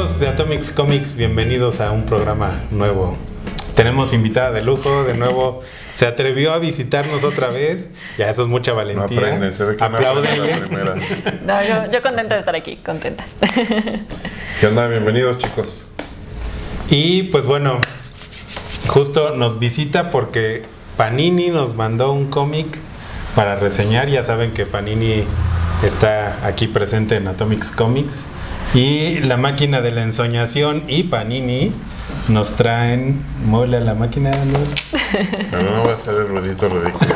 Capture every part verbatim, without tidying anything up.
Amigos de Atomics Comics, bienvenidos a un programa nuevo. Tenemos invitada de lujo, de nuevo se atrevió a visitarnos otra vez. Ya eso es mucha valentía. No aprende, se ve que Apláudenle. no No, yo, yo contenta de estar aquí, contenta. ¿Qué onda? Bienvenidos, chicos. Y pues bueno, justo nos visita porque Panini nos mandó un cómic para reseñar. Ya saben que Panini está aquí presente en Atomics Comics. Y la máquina de la ensoñación y Panini nos traen... Muévele a la máquina, ¿no? Pero no va a ser el ruidito ridículo.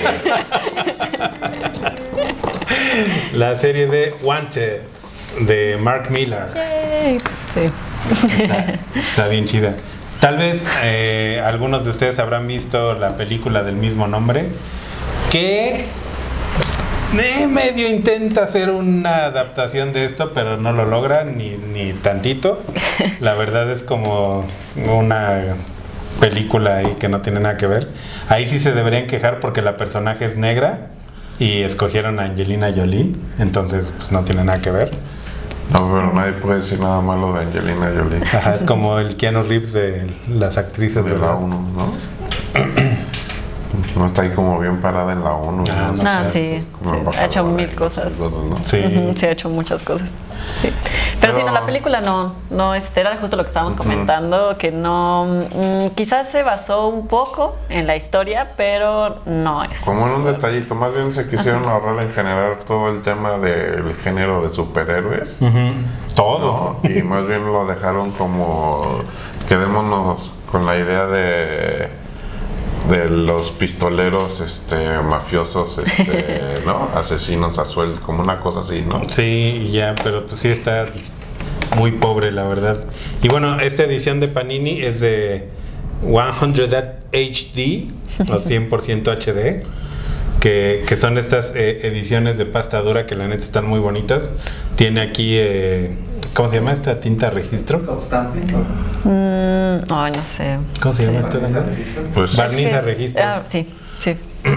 La serie de Wanted de Mark Millar. Yay. Sí. Está, está bien chida. Tal vez eh, algunos de ustedes habrán visto la película del mismo nombre, que eh, medio intenta hacer una adaptación de esto, pero no lo logra ni, ni tantito. La verdad es como una película ahí que no tiene nada que ver. Ahí sí se deberían quejar porque la personaje es negra y escogieron a Angelina Jolie, entonces pues no tiene nada que ver. No, pero nadie puede decir nada malo de Angelina Jolie. Ajá, es como el Keanu Reeves de las actrices, De ¿verdad? la ONU, ¿no? No está ahí como bien parada en la ONU. Ah, ¿no? no No, sé, sí, como sí, ha embajadora hecho mil y cosas. cosas, ¿no? Sí. Ujú, sí, ha hecho muchas cosas. Sí. Pero, Pero- sí, no, la película no, no este, era justo lo que estábamos Ujú. comentando, que no, mm, quizás se basó un poco en la historia, pero no es. Como en un detallito, más bien se quisieron ahorrar en generar todo el tema del género de superhéroes, Ujú. Todo. ¿no? Y más bien lo dejaron como, quedémonos con la idea de de los pistoleros este mafiosos, este, ¿no? Asesinos a sueldo, como una cosa así, ¿no? Sí, ya, pero pues sí está muy pobre, la verdad. Y bueno, esta edición de Panini es de cien H D o cien por ciento H D, que, que son estas eh, ediciones de pasta dura que la neta están muy bonitas. Tiene aquí, eh, ¿cómo se llama esta tinta registro? Stamping, ¿no? Mm, ay, no sé. ¿Cómo se llama esto? ¿Barniz Daniel? al registro? Pues Barniz a Sí. registro. Ah, sí, sí.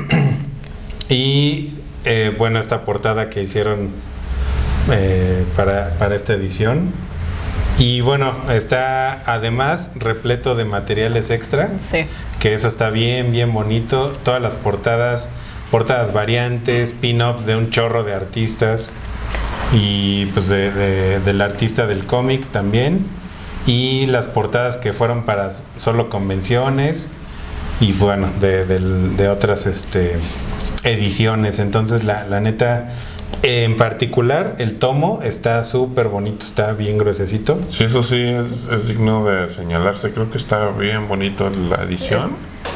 Y eh, bueno, esta portada que hicieron eh, para, para esta edición. Y bueno, está además repleto de materiales extra, Sí. que eso está bien, bien bonito. Todas las portadas, portadas variantes, pin-ups de un chorro de artistas y pues de, de- del artista del cómic también. Y las portadas que fueron para solo convenciones y bueno, de, del- de otras este, ediciones. Entonces la, la neta, en particular el tomo está súper bonito, está bien gruesecito. sí, eso sí es, es digno de señalarse. Creo que está bien bonito la edición.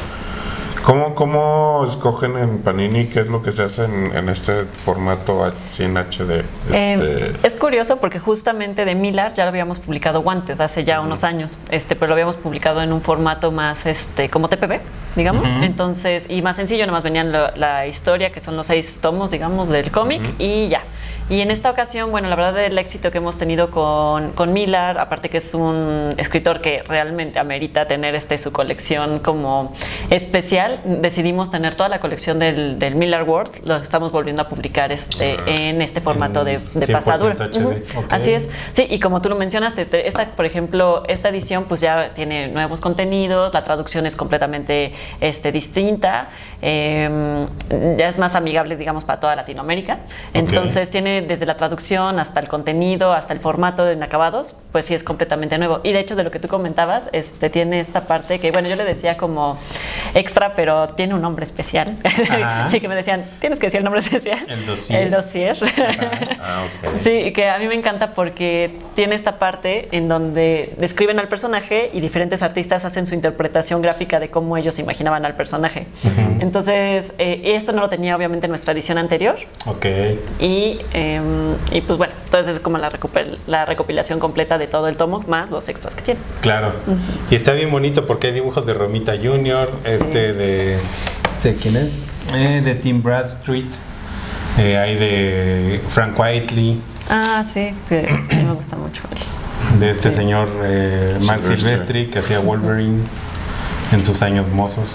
¿Cómo, cómo escogen en Panini qué es lo que se hace en, en este formato H- en H D? Eh, Este, es curioso porque justamente de Millar ya lo habíamos publicado Wanted hace ya unos años, este, pero lo habíamos publicado en un formato más este, como T P B, digamos, Ujú. entonces, y más sencillo, nomás venían la, la historia, que son los seis tomos, digamos, del cómic, y ya. Y en esta ocasión, bueno, la verdad el éxito que hemos tenido con, con Millar, aparte que es un escritor que realmente amerita tener este, su colección como especial, decidimos tener toda la colección del, del Millar World, lo estamos volviendo a publicar este, en este formato de, de cien por pasta dura. ciento H D, Ujú. ok. Así es. Sí, y como tú lo mencionaste, te- esta, por ejemplo, esta edición pues ya tiene nuevos contenidos, la traducción es completamente este, distinta, eh, ya es más amigable, digamos, para toda Latinoamérica. Entonces tiene desde la traducción hasta el contenido, hasta el formato en acabados, pues sí es completamente nuevo. Y de hecho, de lo que tú comentabas, este, tiene esta parte que, bueno, yo le decía como extra, pero tiene un nombre especial. Ajá. Sí, que me decían, tienes que decir el nombre especial. El dossier. El dossier. ah, ok. Sí, que a mí me encanta porque tiene esta parte en donde describen al personaje y diferentes artistas hacen su interpretación gráfica de cómo ellos imaginaban al personaje. Entonces, eh, esto no lo tenía obviamente en nuestra edición anterior. Ok. Y, eh, y pues bueno, entonces es como la, recopil- la recopilación completa de todo el tomo, más los extras que tiene. Claro. Y está bien bonito porque hay dibujos de Romita junior, este de... ¿Este quién es? Eh, de Tim Bradstreet. Eh, hay de Frank Whiteley, Ah, sí, sí, a mí me gusta mucho él. de este Sí. señor eh, Mark Silvestre. Silvestri, que hacía Wolverine en sus años mozos.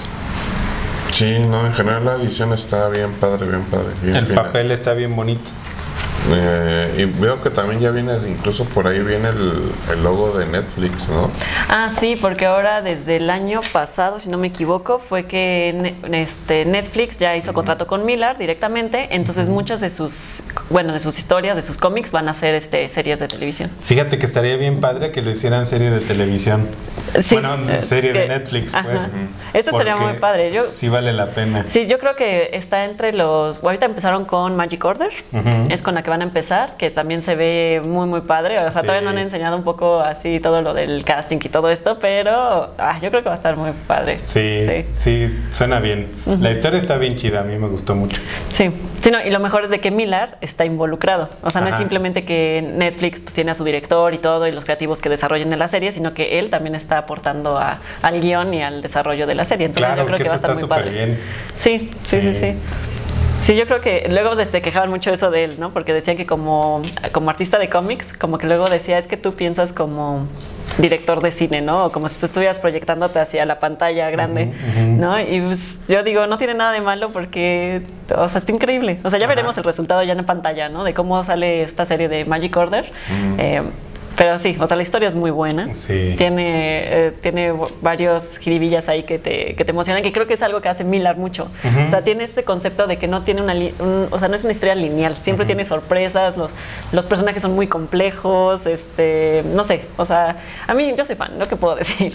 Sí, no, en general la edición está bien padre, bien padre. Bien El fina. papel está bien bonito. Eh, y veo que también ya viene, incluso por ahí viene el, el logo de Netflix, ¿no? Ah, sí, porque ahora desde el año pasado, si no me equivoco, fue que ne este, Netflix ya hizo uh-huh. contrato con Miller directamente, entonces uh-huh. muchas de sus, bueno, de sus historias, de sus cómics van a ser este, series de televisión. Fíjate que estaría bien padre que lo hicieran serie de televisión. Sí, bueno, serie que, de Netflix, ajá. pues. Esto estaría muy padre. Yo, sí vale la pena. Sí, yo creo que está entre los... Ahorita empezaron con Magic Order, uh-huh. es con la que van a empezar, que también se ve muy, muy padre. O sea, sí. todavía no han enseñado un poco así todo lo del casting y todo esto, pero ah, yo creo que va a estar muy padre. Sí, sí, sí suena bien. Uh-huh. La historia está bien chida, a mí me gustó mucho. Sí, sí no, y lo mejor es de que Miller está involucrado. O sea, no Ajá. es simplemente que Netflix pues, tiene a su director y todo, y los creativos que desarrollen en la serie, sino que él también está aportando a, al guión y al desarrollo de la serie. Entonces claro, yo creo que, que va a estar muy padre. Bien. Sí, sí, sí, sí, sí. Sí, yo creo que luego se quejaban mucho eso de él, ¿no? Porque decían que como, como artista de cómics, como que luego decía, es que tú piensas como director de cine, ¿no? O como si tú estuvieras proyectándote hacia la pantalla grande, uh-huh, uh-huh. ¿no? Y pues, yo digo, no tiene nada de malo porque, o sea, está increíble. O sea, ya Ajá. veremos el resultado ya en pantalla, ¿no? De cómo sale esta serie de Magic Order. Uh-huh. eh, Pero sí, o sea, la historia es muy buena. Sí. Tiene, eh, tiene varios jiribillas ahí que te, que te emocionan, que creo que es algo que hace Miller mucho. Uh-huh. O sea, tiene este concepto de que no tiene una, un, o sea, no es una historia lineal. Siempre uh-huh. tiene sorpresas, los, los personajes son muy complejos, este, no sé, o sea, a mí yo soy fan, ¿no? ¿Qué puedo decir?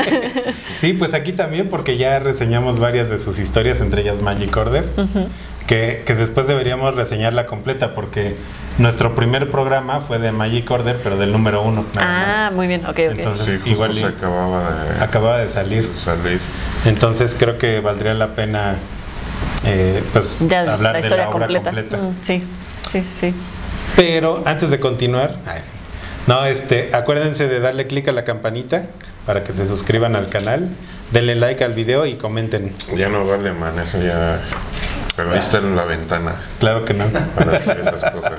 Sí, pues aquí también, porque ya reseñamos varias de sus historias, entre ellas Magic Order, uh-huh. que, que después deberíamos reseñarla completa, porque nuestro primer programa fue de Magic Order, pero del número uno. Ah, más. Muy bien, ok, ok. Entonces, sí, igual se acababa de, acababa de salir. de salir. Entonces creo que valdría la pena eh, pues ya, hablar la de la obra completa. completa. Mm, sí, sí, sí, sí. Pero antes de continuar, ay, no, este, acuérdense de darle clic a la campanita para que se suscriban al canal, denle like al video y comenten. Ya no vale, man, eso ya... Pero ahí está en la ventana. Claro que no. Para hacer esas cosas.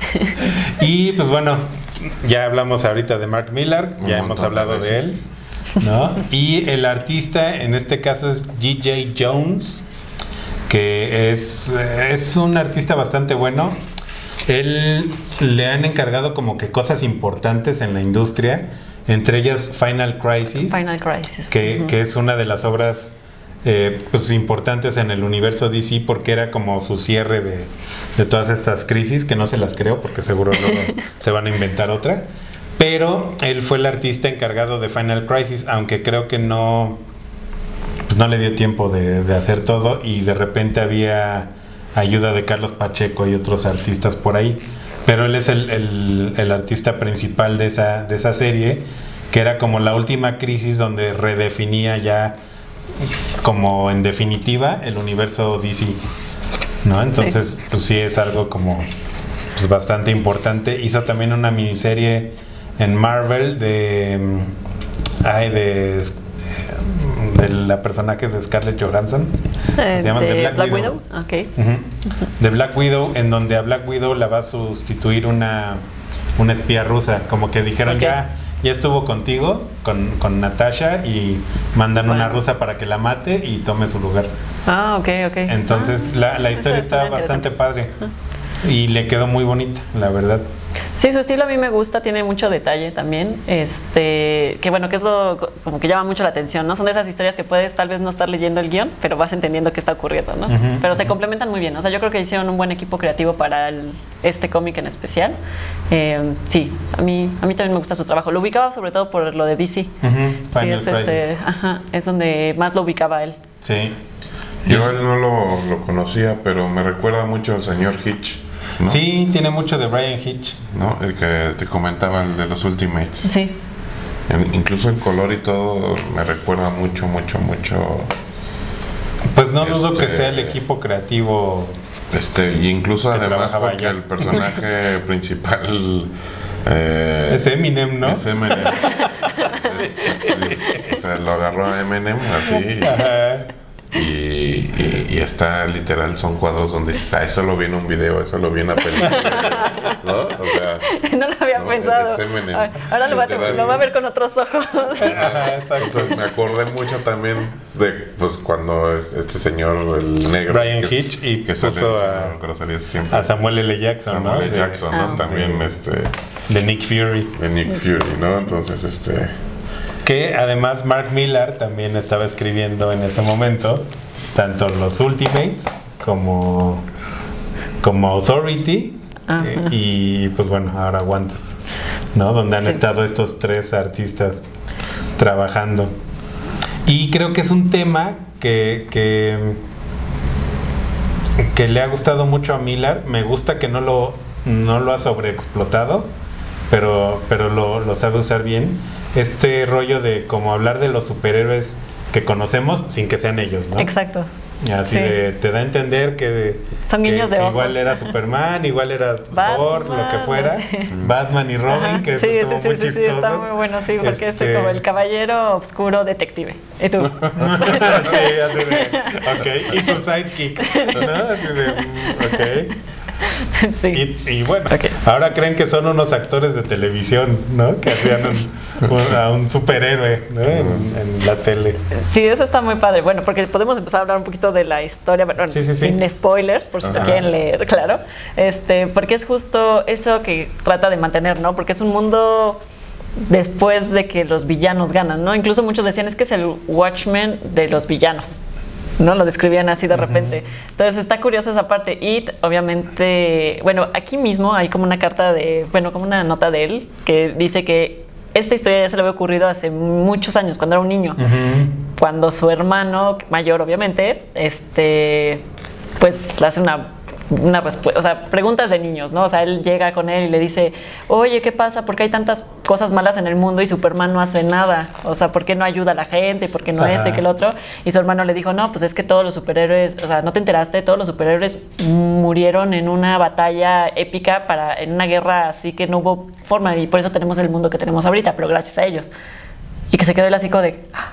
Y pues bueno, ya hablamos ahorita de Mark Millar, ya hemos hablado de, de él, ¿no? Y el artista en este caso es G J Jones, que es, es un artista bastante bueno. Él le han encargado como que cosas importantes en la industria, entre ellas Final Crisis, Final Crisis. que, uh-huh. que es una de las obras Eh, pues importantes en el universo D C, porque era como su cierre de, de todas estas crisis, que no se las creo porque seguro luego se van a inventar otra, pero él fue el artista encargado de Final Crisis, aunque creo que no pues no le dio tiempo de, de hacer todo, y de repente había ayuda de Carlos Pacheco y otros artistas por ahí, pero él es el, el, el artista principal de esa, de esa serie, que era como la última crisis donde redefinía ya como en definitiva el universo D C, ¿no? Entonces sí. pues sí es algo como pues bastante importante. Hizo también una miniserie en Marvel de ay, de, de la personaje de Scarlett Johansson, eh, se llama de The Black, Black Widow, Widow? Okay. Uh-huh. De Black Widow, en donde a Black Widow la va a sustituir una una espía rusa, como que dijeron okay. ya Ya estuvo contigo, con, con Natasha, y mandan bueno. una rusa para que la mate y tome su lugar. Ah, ok, ok. Entonces ah, la, la historia está bastante padre y le quedó muy bonita, la verdad. Sí, su estilo a mí me gusta, tiene mucho detalle también, este, que bueno, que es lo como que llama mucho la atención, ¿no? Son de esas historias que puedes tal vez no estar leyendo el guión, pero vas entendiendo qué está ocurriendo, ¿no? Uh-huh, pero uh-huh. se complementan muy bien, o sea, yo creo que hicieron un buen equipo creativo para el, este cómic en especial. Eh, sí, a mí, a mí también me gusta su trabajo. Lo ubicaba sobre todo por lo de D C. Uh-huh, sí, es, este, ajá, es donde más lo ubicaba él. Sí. Yo a él no lo, lo conocía, pero me recuerda mucho al señor Hitch, ¿no? Sí, tiene mucho de Brian Hitch, ¿no? El que te comentaba, el de los Ultimates. Sí. En, incluso el color y todo me recuerda mucho, mucho, mucho. Pues no dudo este, que sea el equipo creativo. Este, y incluso además porque allá. El personaje principal eh, es Eminem, ¿no? Es Eminem. es, o sea, lo agarró a Eminem así. Ajá. Y, y, y está literal, son cuadros donde dices, ah, eso lo vi en un video, eso lo vi en una película, ¿no? O sea, no lo había ¿no? pensado. de semen en- Ay, ahora lo va, literal. lo va a ver con otros ojos. Ajá, exacto. Entonces me acordé mucho también de pues cuando este señor, el negro, Brian que- Hitch, y que se puso le- a- groserías siempre. A Samuel L. Jackson, Samuel ¿no? L. De- Jackson, ¿no? Ah. También este De Nick Fury. de Nick Fury, ¿no? Entonces este Que además Mark Millar también estaba escribiendo en ese momento tanto los Ultimates como, como Authority Ajá. eh, y pues bueno, ahora Wanted, ¿no? Donde han Sí. estado estos tres artistas trabajando. Y creo que es un tema que, que, que le ha gustado mucho a Millar. Me gusta que no lo, no lo ha sobreexplotado, pero, pero lo, lo sabe usar bien. Este rollo de como hablar de los superhéroes que conocemos sin que sean ellos, ¿no? Exacto. Así Sí. de, te da a entender que, Son que- guiños de que ojo. igual era Superman, igual era Thor, lo que Batman, fuera, sí. Batman y Robin, Ajá, que eso sí, estuvo sí, muy sí, sí, chistoso. está muy bueno, sí, porque Este- es como el caballero oscuro detective. ¿Y tú? Sí, así de, ok, y su sidekick, ¿no? Así de, mm, ok. Sí. Y, y bueno, Ok. ahora creen que son unos actores de televisión, ¿no? Que hacían un, un- a un superhéroe, ¿no? En, en la tele. Sí, eso está muy padre. Bueno, porque podemos empezar a hablar un poquito de la historia, bueno, Sí, sí, sí. sin spoilers, por si te Ajá. quieren leer, claro. Este, porque es justo eso que trata de mantener, ¿no? Porque es un mundo después de que los villanos ganan, ¿no? Incluso muchos decían es que es el Watchmen de los villanos. ¿No? Lo describían así de repente. Entonces está curiosa esa parte. Y obviamente, bueno, aquí mismo hay como una carta de, bueno, como una nota de él que dice que esta historia ya se le había ocurrido hace muchos años, cuando era un niño. Cuando su hermano mayor, obviamente, este, pues le hace una, una respuesta, o sea, preguntas de niños, ¿no? O sea, él llega con él y le dice, oye, ¿qué pasa? ¿Por qué hay tantas cosas malas en el mundo y Superman no hace nada? O sea, ¿por qué no ayuda a la gente? ¿Por qué no Ajá. esto y que el otro? Y su hermano le dijo, no, pues es que todos los superhéroes, o sea, ¿no te enteraste? Todos los superhéroes murieron en una batalla épica para, en una guerra así que no hubo forma y por eso tenemos el mundo que tenemos ahorita, pero gracias a ellos. Y que se quedó el así como de, "Ah,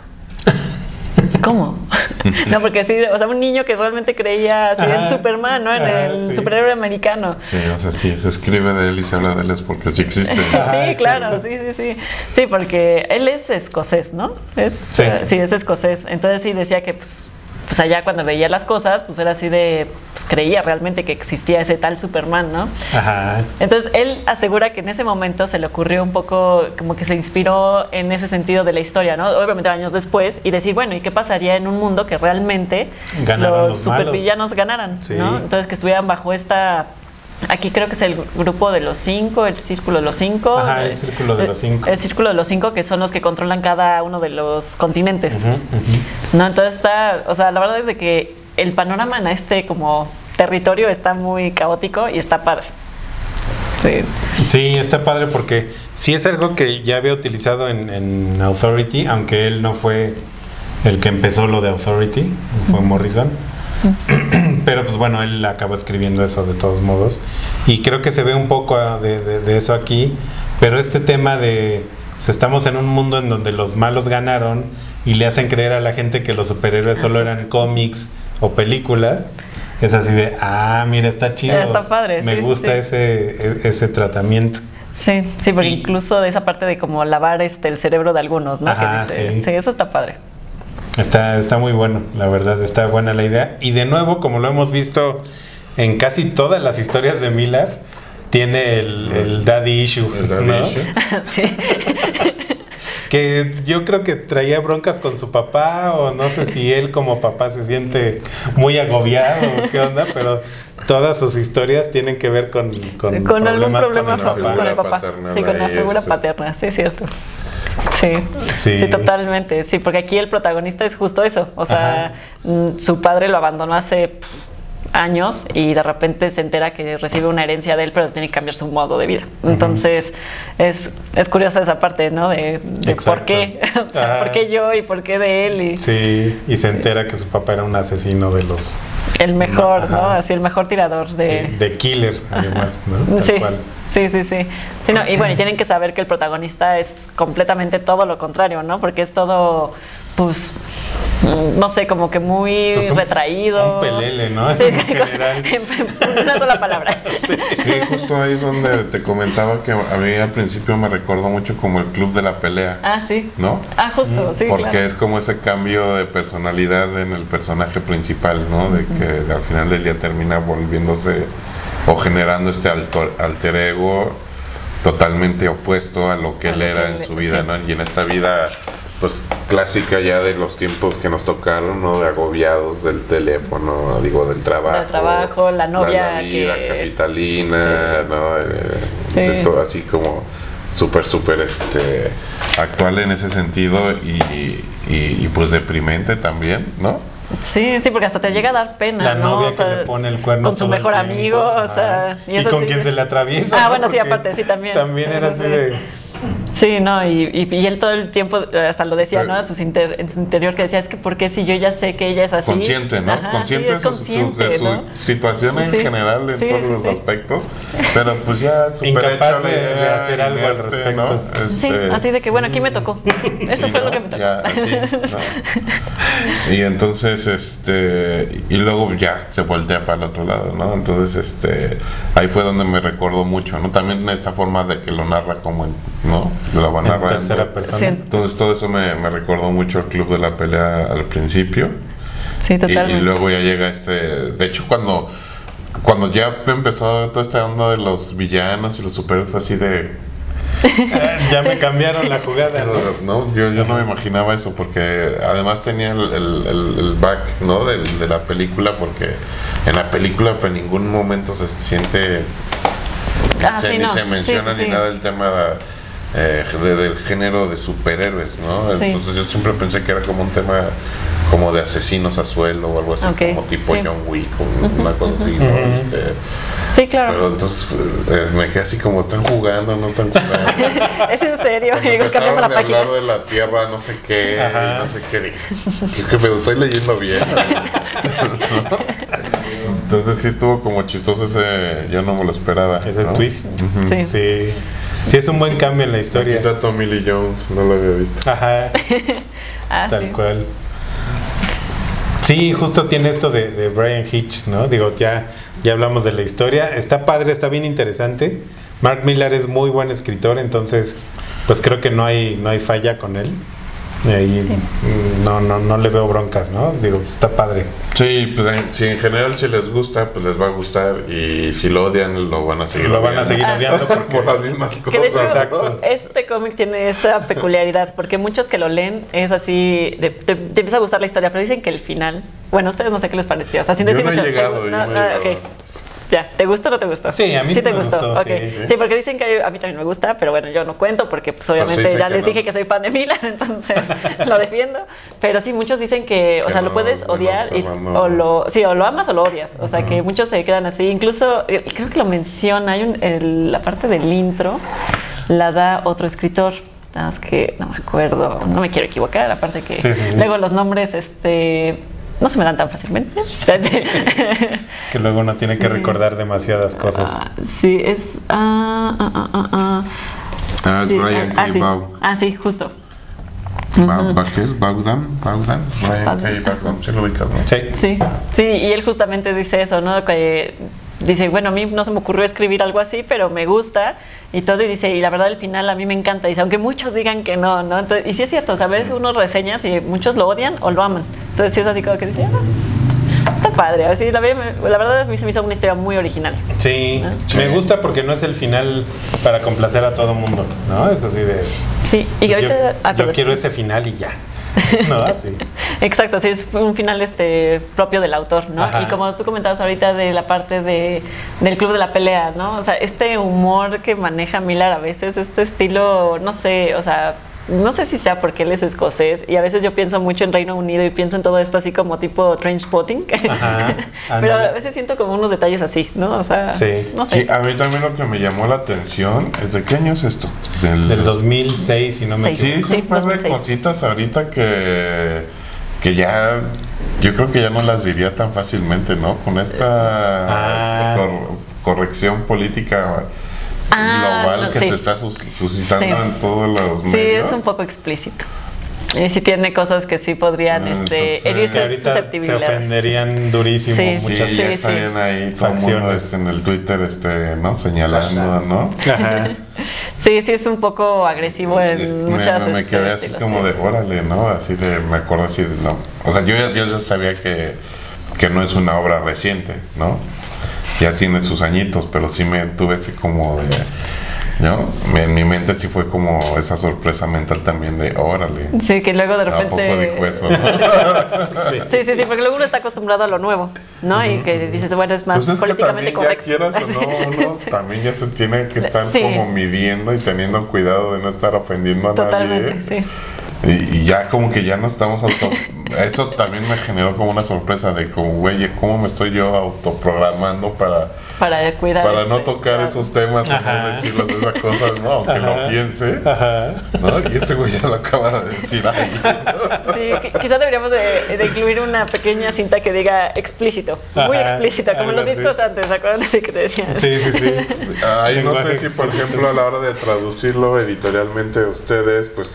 ¿cómo?" No, porque sí, o sea, un niño que realmente creía así en Ajá. Superman, ¿no? En Ajá, el sí. superhéroe americano. sí, o sea, sí, se escribe de él y se habla de él es porque sí existe. Ajá, Sí, claro, exacto. sí, sí, sí. Sí, porque él es escocés, ¿no? Es, Sí. eh, sí, es escocés. Entonces sí decía que pues, pues allá cuando veía las cosas, pues era así de, pues creía realmente que existía ese tal Superman, ¿no? Ajá. Entonces él asegura que en ese momento se le ocurrió un poco, como que se inspiró en ese sentido de la historia, ¿no? Obviamente años después, y decir, bueno, ¿y qué pasaría en un mundo que realmente Ganaran los, los supervillanos ganaran, Sí. ¿no? Entonces que estuvieran bajo esta... Aquí creo que es el grupo de los cinco, el círculo de los cinco. Ajá, el círculo de los cinco. El círculo de los cinco, que son los que controlan cada uno de los continentes. Ujú, ujú. ¿No? Entonces está, o sea, la verdad es de que el panorama en este como territorio está muy caótico y está padre. Sí. Sí, está padre porque sí es algo que ya había utilizado en, en Authority, aunque él no fue el que empezó lo de Authority, fue Morrison. Pero pues bueno, él acabó escribiendo eso de todos modos. Y creo que se ve un poco ah, de, de- de eso aquí. Pero este tema de, pues estamos en un mundo en donde los malos ganaron y le hacen creer a la gente que los superhéroes solo eran cómics o películas. Es así de, ah, mira, está chido. Está padre, Me sí, sí, gusta sí. ese, e- ese tratamiento. Sí, sí, porque Y- incluso de esa parte de como lavar este el cerebro de algunos, ¿no? Ajá, que dice, sí. sí, eso está padre. Está, está muy bueno, la verdad, está buena la idea. Y de nuevo, como lo hemos visto en casi todas las historias de Millar, tiene el, el daddy issue, El daddy ¿no? issue. Sí. Que yo creo que traía broncas con su papá, o no sé si él como papá se siente muy agobiado o qué onda, pero todas sus historias tienen que ver con, con, Sí, con algún problemas problema con el fa- papá. con el papá. paterna, Sí, con la ahí figura es- paterna, sí, es cierto. Sí. Sí. sí, totalmente. Sí, porque aquí el protagonista es justo eso. O sea, mm, su padre lo abandonó hace pff, años y de repente se entera que recibe una herencia de él, pero tiene que cambiar su modo de vida. Entonces, es, es curiosa esa parte, ¿no? De, de Exacto. por qué. O sea, Ajá. por qué yo y por qué de él. Y Sí, y se entera que su papá era un asesino de los... el mejor, ¿no? Ajá. Así, el mejor tirador de... sí, de killer, además, ¿no? Tal Sí, cual. sí, sí, sí. Sí, no, y bueno, y tienen que saber que el protagonista es completamente todo lo contrario, ¿no? Porque es todo, pues, no sé, como que muy Pues un- retraído. un pelele, ¿no? Sí, En general. en una sola palabra. Sí. Sí, justo ahí es donde te comentaba que a mí al principio me recordó mucho como el club de la pelea, Ah, sí. ¿no? Ah, justo, sí, Porque claro. es como ese cambio de personalidad en el personaje principal, ¿no? De que al final del día termina volviéndose o generando este alter, alter ego totalmente opuesto a lo que A él lo era que en él- su vida, sí. ¿no? Y en esta vida, pues clásica ya de los tiempos que nos tocaron, ¿no? De agobiados del teléfono, digo, del trabajo. Del trabajo, la novia La, vida que- capitalina, Sí. ¿no? Eh, Sí. de todo así como súper, súper este, actual en ese sentido y, y, y, pues deprimente también, ¿no? Sí, sí, porque hasta te llega a dar pena, La ¿no? novia O sea, que le pone el cuerno con su todo el mejor tiempo. amigo, o sea, Ajá. y y eso con sí quien que- se le atraviesa. Ah, ¿no? bueno, sí, Porque aparte, sí, también. También Sí, era sí, así sí. de... Sí, no, y, y, y él todo el tiempo eh, hasta lo decía, ¿no? A sus inter- en su interior que decía, es que porque si yo ya sé que ella es así. Consciente, ¿no? Ajá, consciente, sí, de es su, consciente, de su ¿no? situación en Sí. general en Sí, todos sí, los sí. aspectos, pero pues ya super Incapaz hecha la de- de idea, hacer algo al inerte, respecto. ¿no? Sí, Este, así de que, bueno, aquí me tocó. Eso sí, fue ¿no? lo que me tocó. Ya, así, ¿no? Y entonces, este, y luego ya se voltea para el otro lado, ¿no? Entonces, este, ahí fue donde me recordó mucho, ¿no? También esta forma de que lo narra como, en, ¿no? Lo va En narrando. tercera persona. Sí. Entonces todo eso me, me recordó mucho al Club de la Pelea al principio. Sí, Y, totalmente. y luego ya llega este... De hecho, cuando, cuando ya empezó toda esta onda de los villanos y los superhéroes, fue así de... Eh, ya me cambiaron la jugada, ¿no? No, yo, yo no me imaginaba eso, porque además tenía el, el, el- el back, ¿no? de, de la película, porque en la película pues, en ningún momento se siente... Ah, se, sí, ni no. se menciona Sí, sí, ni sí. nada del tema eh, de- del género de superhéroes, ¿no? Sí. Entonces yo siempre pensé que era como un tema como de asesinos a sueldo o algo así, Ok, como tipo sí. John Wick o una cosa así, ¿no? Ujú. Este, Sí, claro. pero entonces eh, me quedé así como, ¿están jugando? ¿No están jugando? Es en serio. Cuando Y digo, empezaron cambiamos a la página. hablar de la tierra, no sé qué, Ajá. y no sé qué, dije, ¿qué, qué pedo? Estoy leyendo bien. ¿No? Entonces sí estuvo como chistoso ese, yo no me lo esperaba. Ese ¿no? twist. Ujú. Sí. Sí. Sí, es un buen cambio en la Aquí historia. está Tommy Lee Jones, no lo había visto. Ajá, Ah, tal sí. cual. Sí, justo tiene esto de, de Brian Hitch, ¿no? Digo, ya, ya hablamos de la historia. Está padre, está bien interesante. Mark Millar es muy buen escritor, entonces, pues creo que no hay, no hay falla con él. Y ahí mm, no, no, no le veo broncas, ¿no? Digo, está padre. Sí, pues en- si en general si les gusta, pues les va a gustar, y si lo odian, lo van a seguir Lo van a odiando. seguir odiando porque... por las mismas Que de hecho, cosas. Exacto. este cómic tiene esa peculiaridad, porque muchos que lo leen es así, de- te, te empieza a gustar la historia, pero dicen que el final, bueno, ustedes no sé qué les pareció. O sea, sin Yo decir no he mucho. llegado, yo no he ah, llegado. ok. Ya, ¿te gusta o no te gusta? Sí, a mí sí te me gustó. gustó, ok. sí, Sí. sí. porque dicen que a mí también me gusta, pero bueno, yo no cuento porque pues obviamente dice ya que les no. dije que soy fan de Milan, entonces lo defiendo. Pero sí, muchos dicen que, o Que sea, lo no, puedes que no, odiar y- Serrano. o lo, sí, o lo amas o lo odias. O sea, que muchos se quedan así. Incluso, eh, creo que lo menciona, hay un, el- la parte del intro la da otro escritor. Nada más que no me acuerdo, no me quiero equivocar, aparte que Sí, sí, sí. luego los nombres, este, no se me dan tan fácilmente. Es que luego uno tiene que recordar demasiadas cosas. Ah, sí, es. Ah, ah, ah, ah, ah. Ah, es Sí, Brian ah, K. sí. Vaughan. Ah, sí, justo. Ba- Ba- ¿Qué es? ¿Baugdan? ¿Baugdan? Brian K. Vaughan, sí lo ubicas, ¿no? Sí. Sí, sí, y él justamente dice eso, ¿no? Que dice, bueno, a mí no se me ocurrió escribir algo así, pero me gusta y todo, y dice, y la verdad al final a mí me encanta, dice, aunque muchos digan que no, ¿no? Entonces, y sí es cierto, o sea, a veces uno reseña si muchos lo odian o lo aman, entonces sí es así como que dice, ah, está padre, así, la, verdad- la verdad a mí se me hizo una historia muy original. Sí, Sí. me gusta porque no es el final para complacer a todo mundo, ¿no? Es así de... Sí, y pues, ahorita... yo, ah, yo perdón. quiero ese final y ya. No, sí. Exacto, sí, es un final este propio del autor, ¿no? Ajá. Y como tú comentabas ahorita de la parte de, del club de la pelea, ¿no? O sea, este humor que maneja Millar a veces, este estilo, no sé, o sea, no sé si sea porque él es escocés y a veces yo pienso mucho en Reino Unido y pienso en todo esto así como tipo Trainspotting, Ajá, pero a ándale. veces siento como unos detalles así, ¿no? O sea, Sí. no sé. Sí, a mí también lo que me llamó la atención es de qué año es esto. Del dos mil seis, si no me Seis. Sí, equivoco. dice Sí, un par de dos mil seis. cositas ahorita que, que ya, yo creo que ya no las diría tan fácilmente, ¿no? Con esta Ah. cor- corrección política Ah, global no, que sí. se está sus- suscitando Sí. en todos los Sí, medios. es un poco explícito. Y sí tiene cosas que sí podrían Ah, este, entonces, herir Que ahorita se susceptibilidades. ofenderían durísimo Sí. Sí, muchas Sí, ya sí. estarían ahí todo el mundo Facciones. este, en el Twitter, este, ¿no? Señalando, ¿no? Ajá. Sí, sí es un poco agresivo en Y muchas me, me este, quedé así estilos, como sí. de, órale, ¿no? Así de, me acuerdo así de, no. O sea, yo ya, yo ya sabía que, que no es una obra reciente, ¿no? Ya tiene sus añitos, pero sí me tuve así como de, ¿no? En mi mente sí fue como esa sorpresa mental también de, órale. Sí, que luego de ¿A poco repente... dijo eso, no? Sí. Sí, sí, sí, porque luego uno está acostumbrado a lo nuevo, ¿no? Y que dices, bueno, es más Pues es que políticamente también ya correcto. quieras o no, uno también ya se tiene que estar Sí. como midiendo y teniendo cuidado de no estar ofendiendo a Totalmente, nadie. sí. Y, y ya como que ya no estamos auto... Eso también me generó como una sorpresa de como, güey, ¿cómo me estoy yo autoprogramando para, Para cuidar. para no este, tocar claro. esos temas o Ajá. no decirles de esas cosas, no? Aunque lo piense, Ajá. ¿no? Y ese güey ya lo acaba de decir ahí. Sí, qui- quizás deberíamos de, de incluir una pequeña cinta que diga explícito, muy Ajá, explícita, como en los algo así. discos antes, ¿se acuerdan? Así que te decían. Sí, sí, sí. Ahí no sé Lenguaje si, por explícito. ejemplo, a la hora de traducirlo editorialmente ustedes, pues,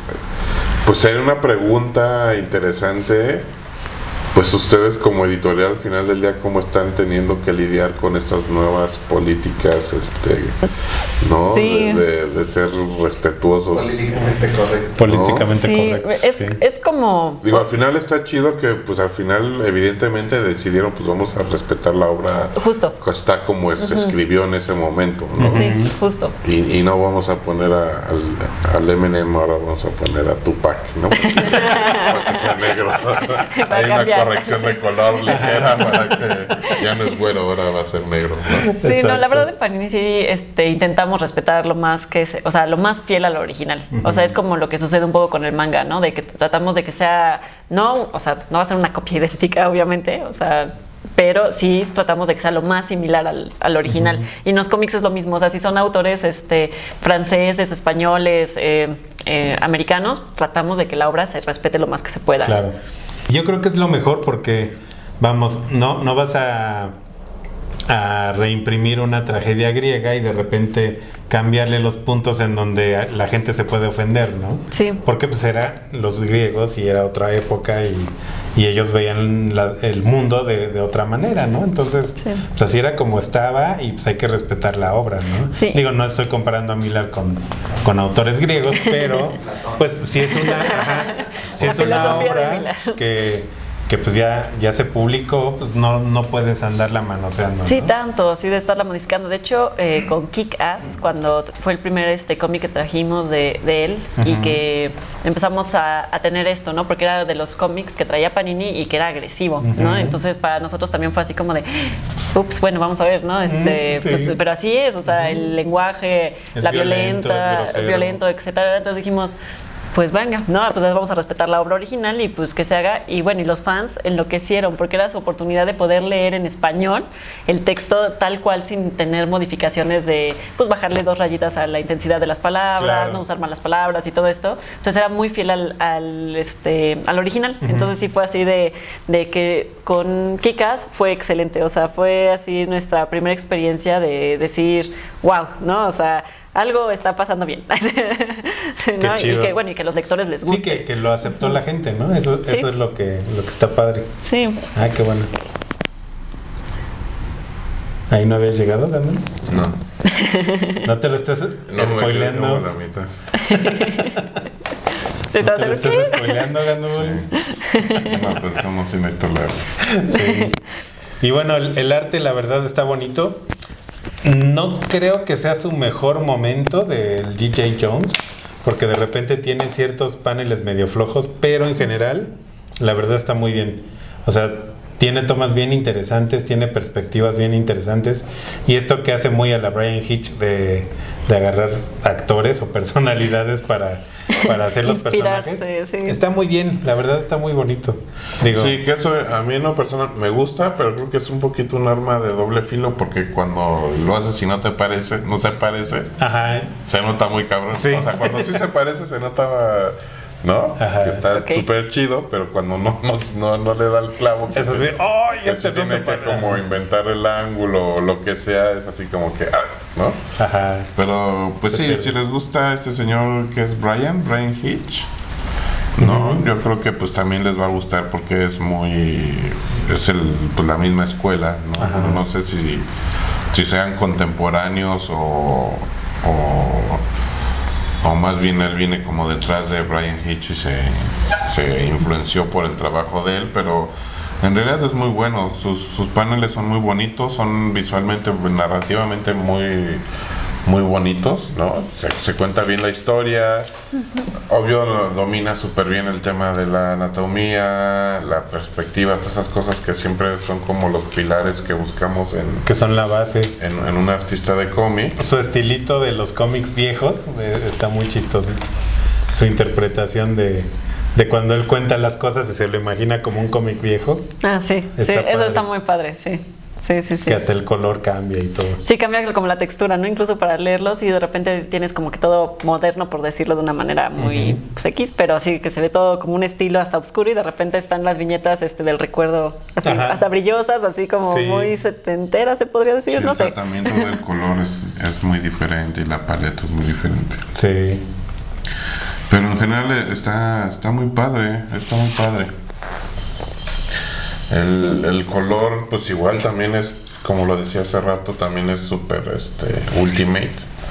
pues sería una pregunta interesante. Pues ustedes como editorial al final del día, ¿cómo están teniendo que lidiar con estas nuevas políticas, este, ¿no? Sí. De, de- de ser respetuosos. Políticamente correcto. Políticamente Sí, correcto. es, sí. es como... Digo, al final está chido que, pues al final, evidentemente decidieron, pues vamos a respetar la obra Justo. que está como se escribió en ese momento, ¿no? Sí, justo. Y, y no vamos a poner a- al, al Eminem, ahora vamos a poner a Tupac, ¿no? Para que sea negro. Va a Hay una cambiar. corrección de color ligera para que ya no es güero, ahora va a ser negro, ¿no? Sí, no, la Exacto. verdad de Panini sí este, intentamos respetar lo más que se- o sea, lo más fiel al original. O sea, es como lo que sucede un poco con el manga, ¿no? De que tratamos de que sea, no, o sea, no va a ser una copia idéntica, obviamente, o sea, pero sí tratamos de que sea lo más similar al, al original. Y en los cómics es lo mismo, o sea, si son autores este, franceses, españoles, eh, eh, americanos, tratamos de que la obra se respete lo más que se pueda. Claro. Yo creo que es lo mejor porque, vamos, no, no vas a, a reimprimir una tragedia griega y de repente cambiarle los puntos en donde la gente se puede ofender, ¿no? Sí. Porque pues era los griegos y era otra época y, y ellos veían la- el mundo de, de otra manera, ¿no? Entonces, Sí. pues así era como estaba y pues hay que respetar la obra, ¿no? Sí. Digo, no estoy comparando a Miller con, con autores griegos, pero pues si es una, ajá, si La es una filosofía de obra Miller. que, que pues ya, ya se publicó, pues no, no puedes andarla manoseando, Sí, ¿no? tanto, así de estarla modificando. De hecho, eh, con Kick-Ass, cuando t- fue el primer este cómic que trajimos de, de él y Ujú. que empezamos a, a tener esto, ¿no? Porque era de los cómics que traía Panini y que era agresivo, ¿no? Ujú. Entonces, para nosotros también fue así como de, ups, bueno, vamos a ver, ¿no? Este, Mm, sí. pues, pero así es, o sea, el lenguaje, Es la violento, es violenta, grosero. violento, etcétera. Entonces dijimos, pues venga, no, pues vamos a respetar la obra original y pues que se haga. Y bueno, y los fans enloquecieron porque era su oportunidad de poder leer en español el texto tal cual sin tener modificaciones de pues bajarle dos rayitas a la intensidad de las palabras, Claro. no usar malas palabras y todo esto. Entonces era muy fiel al, al, este, al original. Entonces sí fue así de, de que con Kick-Ass fue excelente. O sea, fue así nuestra primera experiencia de decir, wow, ¿no? O sea, algo está pasando bien. ¿no? chido. Y que bueno, y que a los lectores les guste. Sí, que, que lo aceptó la gente, ¿no? Eso, Sí. eso es lo que, lo que está padre. Sí. Ah, qué bueno. ¿Ahí no habías llegado, Daniel? No, No te lo estés no me quedé spoileando. como la mitad. Sí, No te lo entonces, estés spoileando, Ganul. No, pues como si necesito leerlo. Sí. Y bueno, el, el arte la verdad está bonito. No creo que sea su mejor momento del G J Jones, porque de repente tiene ciertos paneles medio flojos, pero en general la verdad está muy bien. O sea, tiene tomas bien interesantes, tiene perspectivas bien interesantes, y esto que hace muy a la Brian Hitch de, de agarrar actores o personalidades para, para hacer los Inspirarse, personajes. sí. Está muy bien, la verdad está muy bonito. Digo, Sí, que eso a mí en lo personal me gusta, pero creo que es un poquito un arma de doble filo porque cuando lo haces y no te parece, no se parece, ajá, se nota muy cabrón. Sí. O sea, cuando sí se parece, se nota, ¿no? Ajá. Que está Ok. súper chido, pero cuando no, no, no, no le da el clavo, que eso se- sí, ¡ay! que este se no tiene se que para. como inventar el ángulo o lo que sea, es así como que, ah, ¿no? Ajá. Pero, pues Se sí, pierde. si les gusta este señor que es Brian, Brian Hitch, No, Uh-huh. yo creo que pues también les va a gustar porque es muy, es el, pues, la misma escuela, ¿no? Ajá. No sé si, si sean contemporáneos o, o, o más bien él viene como detrás de Brian Hitch y se, se influenció por el trabajo de él, pero en realidad es muy bueno. Sus, sus paneles son muy bonitos, son visualmente, narrativamente muy, muy bonitos, ¿no? Se, se cuenta bien la historia. Obvio, domina súper bien el tema de la anatomía, la perspectiva, todas esas cosas que siempre son como los pilares que buscamos en, Que son la base. en, en un artista de cómic. Su estilito de los cómics viejos eh, está muy chistosito. Su interpretación de, de cuando él cuenta las cosas y se lo imagina como un cómic viejo, Ah, sí, Está sí, eso padre. está muy padre, sí. Sí, sí, sí. que hasta el color cambia y todo. Sí, cambia como la textura, ¿no? Incluso para leerlos y de repente tienes como que todo moderno, por decirlo de una manera muy Ujú. pues, X, pero así que se ve todo como un estilo hasta oscuro y de repente están las viñetas este, del recuerdo así, Ajá. hasta brillosas, así como Sí. muy setenteras, se podría decir, Sí, no el sé. tratamiento del color es, es muy diferente y la paleta es muy diferente. Sí. Pero en general eh, está, está muy padre, está muy padre. El, el color, pues igual también es, como lo decía hace rato, también es súper este, ultimate.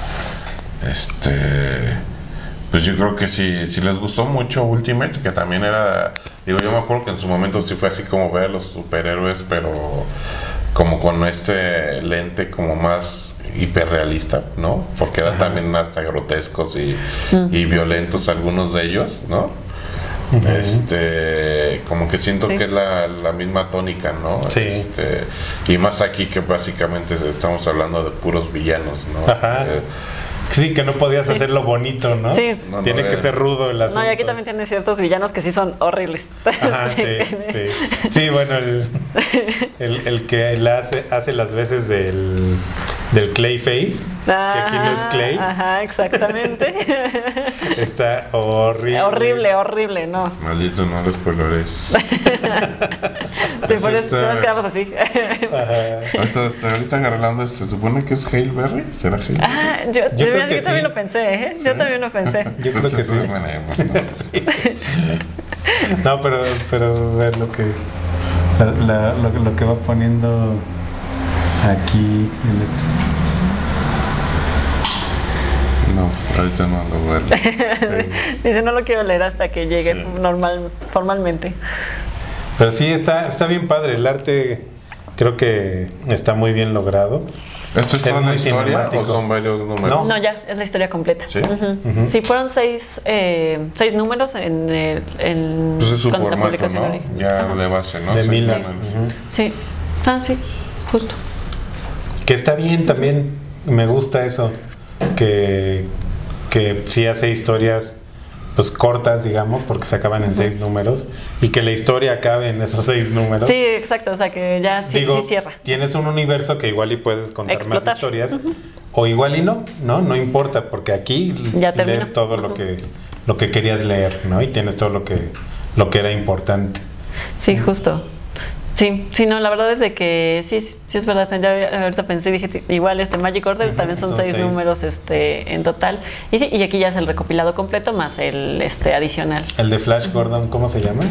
Este, pues yo creo que si, si les gustó mucho Ultimate, que también era, digo, yo me acuerdo que en su momento sí fue así como ver a los superhéroes, pero como con este lente como más hiperrealista, ¿no? Porque eran Ajá. también hasta grotescos y, y violentos algunos de ellos, ¿no? Ujú. Este, como que siento Sí. que es la, la misma tónica, ¿no? Sí. Este, y más aquí que básicamente estamos hablando de puros villanos, ¿no? Ajá. Eh, Sí, que no podías Sí. hacerlo bonito, ¿no? Sí. No, no, Tiene que eh. ser rudo el asunto. No, y aquí también tiene ciertos villanos que sí son horribles. Ajá, sí, sí. Sí, bueno, el, el, el que la hace, hace las veces del, del Clayface, que aquí no es Clay, Ajá, exactamente. está horrible. horrible, horrible, no. Maldito, no los colores. Sí, por eso está- nos quedamos así. Ajá. Hasta, hasta ahorita agarrando este, ¿se supone que es Hail Berry? ¿Será Hail Berry? Ah, yo, Yo yo, creo yo que también sí. lo pensé, ¿eh? Yo también lo pensé. Yo creo que sí. Bueno, bueno, Sí. No, pero, pero ver lo que la- la- lo, lo que va poniendo aquí en estos. no, ahorita no lo voy a leer. Sí. Dice, no lo quiero leer hasta que llegue Sí. normal, formalmente. Pero sí, está, está bien padre. El arte creo que está muy bien logrado. ¿Esto es toda Es la muy historia cinemático. o son varios números? No. No, ya, es la historia completa. ¿Sí? Ujú. Ujú. Sí, fueron seis, eh, seis números en, el- en Pues es su con la formato, publicación ¿no? original. Ya Ajá. de base, ¿no? De Seis Miller. números. Ujú. Sí. Ah, sí, justo. Que está bien también. Me gusta eso. Que, que sí hace historias pues cortas, digamos, porque se acaban en seis números. Y que la historia acabe en esos seis números. Sí, exacto, o sea que ya sí, Digo, sí cierra. tienes un universo que igual y puedes contar Explotar. más historias. O igual y no, ¿no? No importa, porque aquí Ya terminó. lees todo lo que, lo que querías leer, ¿no? Y tienes todo lo que, lo que era importante. Sí, justo. Sí, sí, no, la verdad es de que sí, sí es verdad. Ya ahorita pensé, dije, t- igual este Magic Order Ujú, también son, son seis, seis. números este en total. Y sí, y aquí ya es el recopilado completo más el este adicional. El de Flash Gordon, ¿cómo se llama?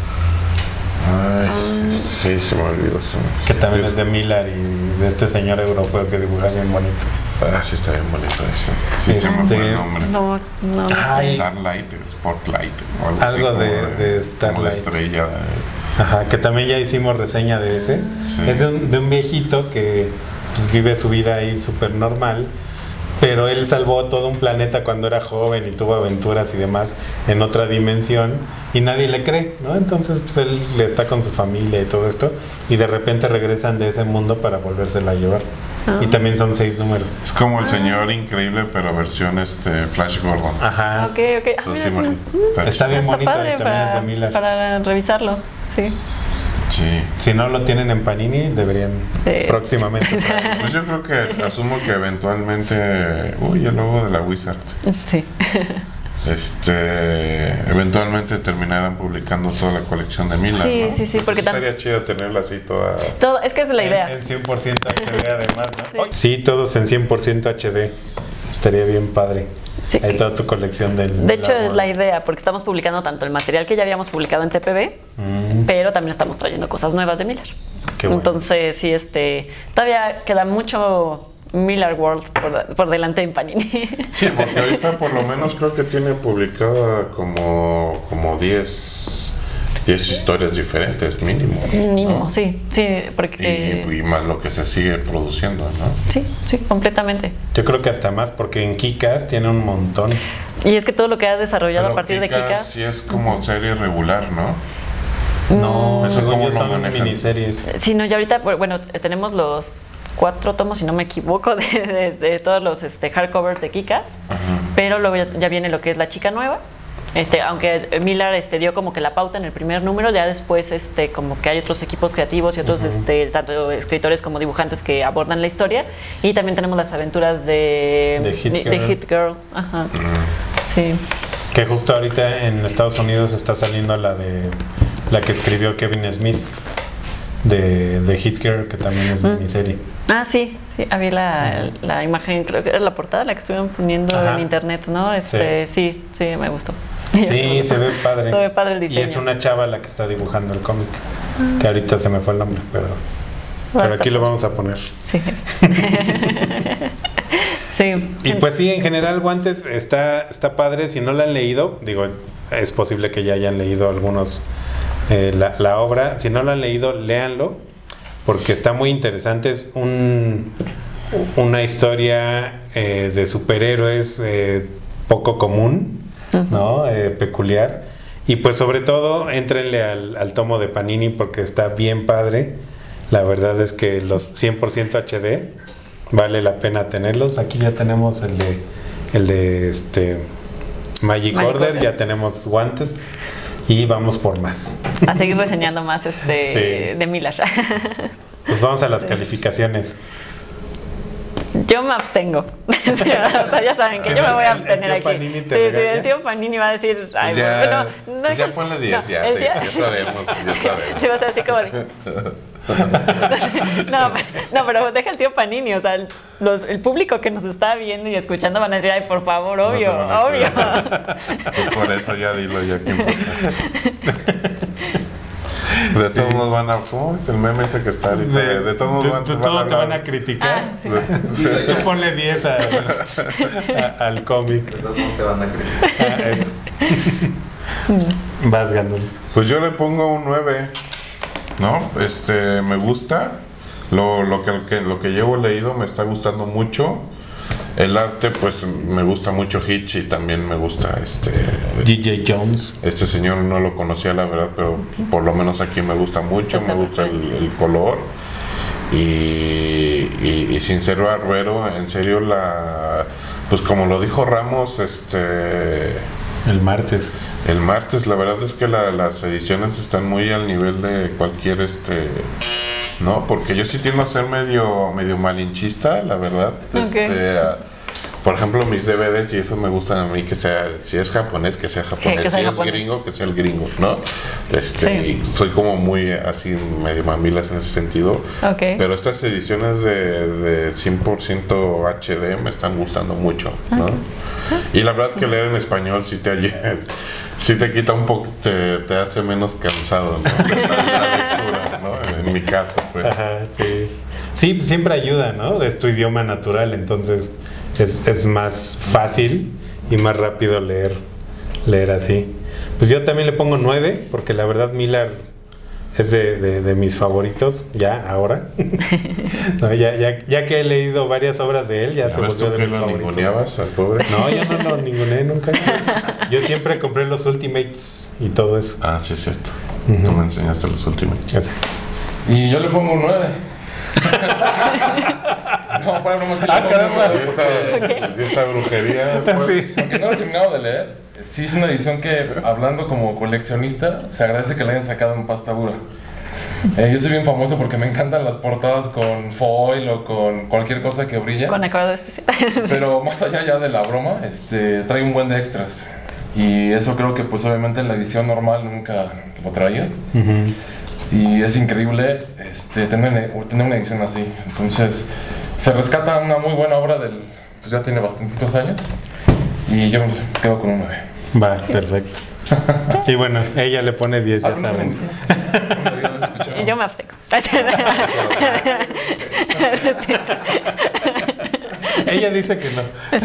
Ay, sí, se me olvidó. se me- Que también es de Miller y de este señor europeo que dibuja bien bonito. Ah, sí, está bien bonito ese. Sí, se me Este- fue el nombre. No, no, no Ay. sé. Starlight, Spotlight, o algo, Algo así, de- como de como la Starlight. estrella. de- Ajá, que también ya hicimos reseña de ese. Sí. Es de un, de un viejito que pues, vive su vida ahí súper normal, pero él salvó todo un planeta cuando era joven y tuvo aventuras y demás en otra dimensión y nadie le cree, ¿no? Entonces pues él está con su familia y todo esto y de repente regresan de ese mundo para volvérsela a llevar. Ah. Y también son seis números. Es como el señor increíble, pero versión este Flash Gordon. Ajá. Ok, ok. Ah, Entonces, mira, sí. imagínate, Está bien Está bonito padre y también es de para, Miller. para revisarlo, sí. Sí. Si no lo tienen en Panini, deberían Sí. próximamente. Pues yo creo que asumo que eventualmente. Uy, el logo de la Wizard. Sí. Este. Eventualmente terminarán publicando toda la colección de Miller. Sí, ¿no? sí, sí, porque Pues tam- estaría chido tenerla así toda. Todo, es que esa es la idea. En, en cien por ciento H D además, ¿no? Sí. Sí, todos en cien por ciento H D. Estaría bien padre. Sí. Hay toda tu colección del... De hecho, del es la idea, porque estamos publicando tanto el material que ya habíamos publicado en T P B, mm. pero también estamos trayendo cosas nuevas de Miller. Qué bueno. Entonces, sí, este, todavía queda mucho Miller World por, por delante en Panini. Sí, porque ahorita por lo menos creo que tiene publicada como, como diez, diez historias diferentes, mínimo. Mínimo, ¿no? sí, sí, porque... Y, y más lo que se sigue produciendo, ¿no? Sí, sí, completamente. Yo creo que hasta más, porque en Kick-Ass tiene un montón. Y es que todo lo que ha desarrollado Pero a partir Kick-Ass de Kick-Ass... sí es como uh-huh. serie regular, ¿no? No, eso según como yo lo son manejan. miniseries. Sí, no, ya ahorita, bueno, tenemos los cuatro tomos, si no me equivoco, de, de, de todos los este, hardcovers de Kick-Ass, uh-huh. pero luego ya, ya viene lo que es La Chica Nueva. Este, aunque Miller este, dio como que la pauta en el primer número, ya después este, como que hay otros equipos creativos y otros uh-huh. este, tanto escritores como dibujantes que abordan la historia. Y también tenemos las aventuras de, de Hit Girl. De Hit Girl. Ajá. Uh-huh. Sí. Que justo ahorita en Estados Unidos está saliendo la de la que escribió Kevin Smith de, de Hit Girl, que también es uh-huh. miniserie. Ah, sí, sí, había la, uh-huh. la imagen, creo que era la portada la que estuvieron poniendo Ajá. en internet, ¿no? Este, sí. sí, sí, me gustó. Sí, se ve padre. Se ve padre el diseño. Y es una chava la que está dibujando el cómic, que ahorita se me fue el nombre, pero, pero aquí lo vamos a poner. Sí. Sí. Y pues sí, en general Wanted está, está padre. Si no la han leído, digo, es posible que ya hayan leído algunos eh, la, la obra. Si no la han leído, léanlo, porque está muy interesante. Es un, una historia eh, de superhéroes eh, poco común, ¿no? Eh, peculiar. Y pues sobre todo, éntrenle al, al tomo de Panini porque está bien padre. La verdad es que los cien por ciento H D vale la pena tenerlos. Aquí ya tenemos el de el de este Magic, Magic Order, Order, ya tenemos Wanted y vamos por más. A seguir reseñando más este sí. de Miller. Pues vamos a las sí. calificaciones. Yo me abstengo. O sea, ya saben que sí, yo me voy a abstener aquí. Panini sí, sí, el tío Panini va a decir, ay, pues ya, bueno, no, pues ya ponle diez, no, ya, te, ya sabemos, ya sabemos. Sí, va a ser así como de... no, no, pero deja el tío Panini, o sea, los, el público que nos está viendo y escuchando van a decir, ay, por favor, obvio, no obvio. Pues por eso ya dilo, ya que importa. De todos sí. modos van a... ¿Cómo es el meme ese que está ahorita? De, de todos modos van, de, de van, todo a te van a criticar. Ah, sí. Sí. Tú ponle diez a, a, al cómic. De todos modos te van a criticar. Ah, eso. Vas, Gandul. Pues yo le pongo un nueve. ¿No? Este, me gusta. Lo, lo, que, lo que llevo leído me está gustando mucho. El arte, pues me gusta mucho Hitch y también me gusta este G J Jones. Este señor no lo conocía, la verdad, pero por lo menos aquí me gusta mucho, me gusta el, el color. Y, y, y sin ser barbero, en serio, la pues como lo dijo Ramos, este el martes. El martes, la verdad es que la, las ediciones están muy al nivel de cualquier este. No, porque yo sí tiendo a ser medio medio malinchista, la verdad. Okay. Este, uh, por ejemplo, mis D V Ds y eso me gusta a mí que sea, si es japonés, que sea japonés, que sea si japonés. Es gringo, que sea el gringo, ¿no? Este, sí. Y soy como muy así medio mamilas en ese sentido. Okay. Pero estas ediciones de, de cien por ciento H D me están gustando mucho, ¿no? Okay. Y la verdad que leer en español sí te sí te quita un poco, te, te hace menos cansado, ¿no? La, la lectura, ¿no? En mi caso, pues. Ajá, sí. Sí, siempre ayuda, ¿no? Es tu idioma natural, entonces es, es más fácil y más rápido leer, leer así. Pues yo también le pongo nueve, porque la verdad Miller es de, de, de mis favoritos, ya, ahora. No, ya, ya, ya que he leído varias obras de él, ya, ya se volvió de mis lo favoritos. ninguneabas al pobre? No, yo no lo ninguneé nunca. Yo siempre compré los Ultimates y todo eso. Ah, sí, es cierto. Uh-huh. Tú me enseñaste los Ultimates. Así. Y yo le pongo un nueve. No, para no me Ah, caramba. ¿Y esta, okay. ¿Y esta brujería? Pues, sí. Aunque no lo he terminado de leer, sí es una edición que, hablando como coleccionista, se agradece que la hayan sacado en pasta dura. Eh, yo soy bien famoso porque me encantan las portadas con foil o con cualquier cosa que brilla. Con acabado especial. Pero más allá ya de la broma, este, trae un buen de extras. Y eso creo que pues obviamente en la edición normal nunca lo traía. Uh-huh. Y es increíble este, tener, tener una edición así. Entonces se rescata una muy buena obra del, pues ya tiene bastantitos años. Y yo me quedo con un nueve. Va, perfecto. Y bueno, ella le pone diez, ya saben. Y yo me abstengo. Ella dice que no.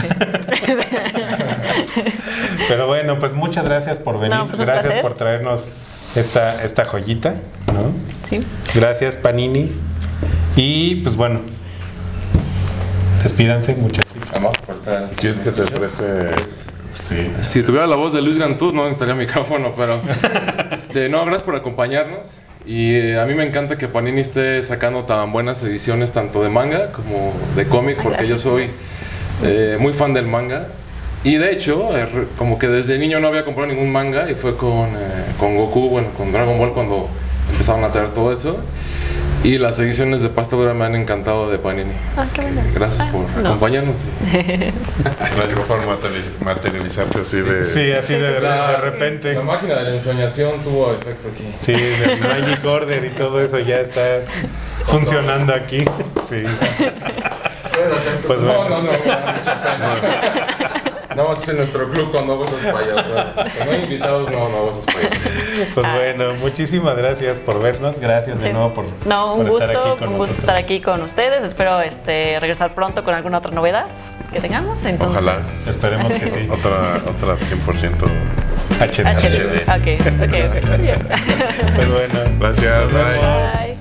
Pero bueno, pues muchas gracias por venir. No, pues un gracias placer. por traernos esta, esta joyita, ¿no? Sí. Gracias, Panini. Y pues bueno, despídanse, muchachitos. Además, por estar. ¿Quieres que te preste? Sí. Si tuviera la voz de Luis Gantuz, no necesitaría micrófono, pero. este, no, gracias por acompañarnos. Y eh, a mí me encanta que Panini esté sacando tan buenas ediciones, tanto de manga como de cómic, Ay, porque yo gracias. soy eh, muy fan del manga. Y de hecho, eh, re- como que desde niño no había comprado ningún manga, y fue con, eh, con Goku, bueno, con Dragon Ball cuando empezaron a traer todo eso. Y las ediciones de pasta dura me han encantado de Panini. Ah, Así qué que bueno. gracias Ah, por no. acompañarnos. Gracias por materiali- materializarte así de... Sí, así de, de La- repente. La máquina de la ensoñación tuvo efecto aquí. Sí, el Magic Order y todo eso ya está funcionando aquí. Sí. Pues No, bueno. no, no, no, mucha pena. No vamos a hacer nuestro club cuando hago esas payasadas. Cuando hay invitados, no, no hago esas payasadas. Pues bueno, muchísimas gracias por vernos. Gracias de Sí. nuevo por, No, un por gusto, estar aquí con un gusto nosotros. estar aquí con ustedes. Espero este, regresar pronto con alguna otra novedad que tengamos. Entonces, Ojalá. Esperemos que sí. Otra, otra cien por ciento. H D. H D. Ok, ok, ok. Bien. Pues bueno. Gracias, bye. Bye.